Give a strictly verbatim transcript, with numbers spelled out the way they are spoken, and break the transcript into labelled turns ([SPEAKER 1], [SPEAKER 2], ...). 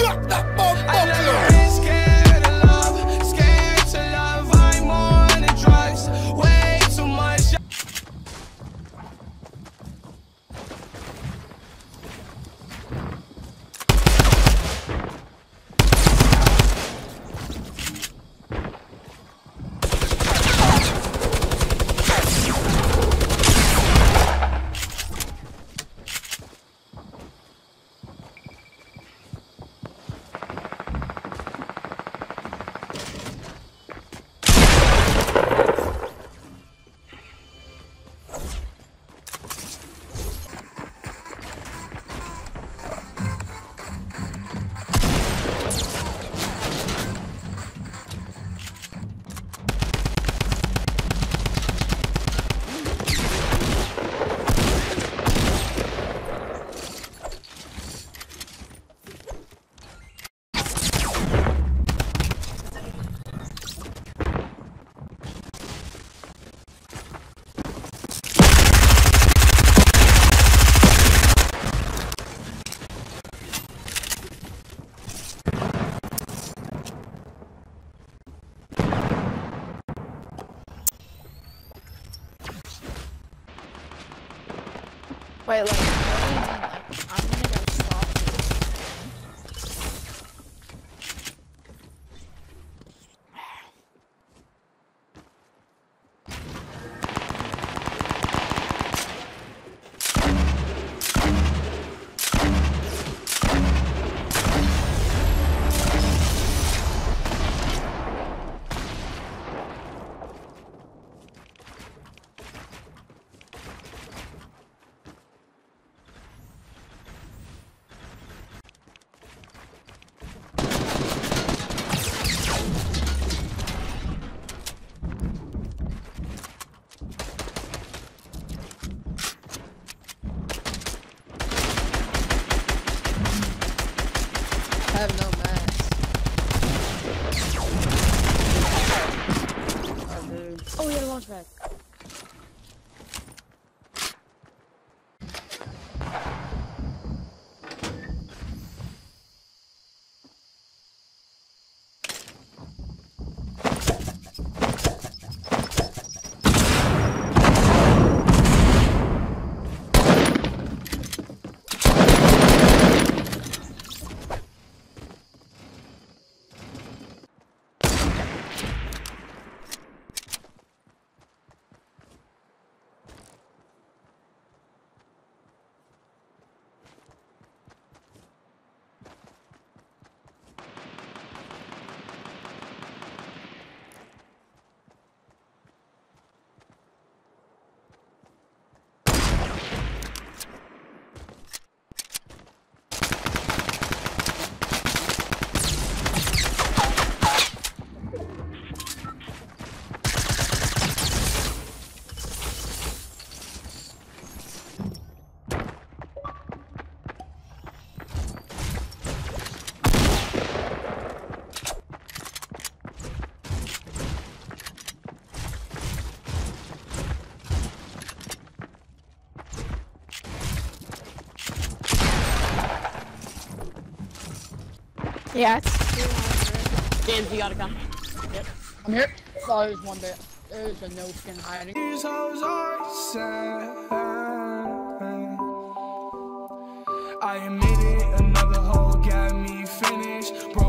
[SPEAKER 1] Drop that
[SPEAKER 2] I never
[SPEAKER 1] motherfucker.
[SPEAKER 2] been scared of love, scared to love. I'm on the drugs, way too much.
[SPEAKER 3] Wait, like, what do you mean? Like, I'm gonna go stop
[SPEAKER 4] I have no mask. Oh, dude.
[SPEAKER 3] Oh, yeah, launch pad. Yeah, it's two hundred. James, you gotta come. Yep.
[SPEAKER 4] I'm here. Oh, there's one bit. There's a no skin hiding.
[SPEAKER 2] These hoes are sad. I admit it, another hoe got me finished.